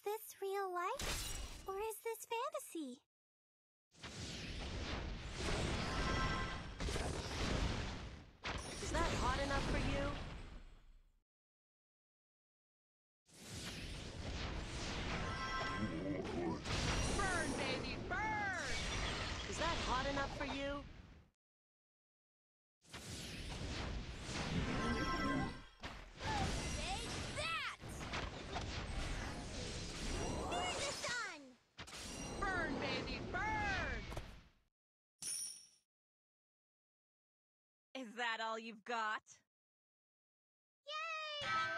this real life? Or is this fantasy? Is that hot enough for you? Burn, baby, burn! Is that hot enough for you? Take that! Fear the sun! Burn, baby, burn! Is that all you've got? Yay!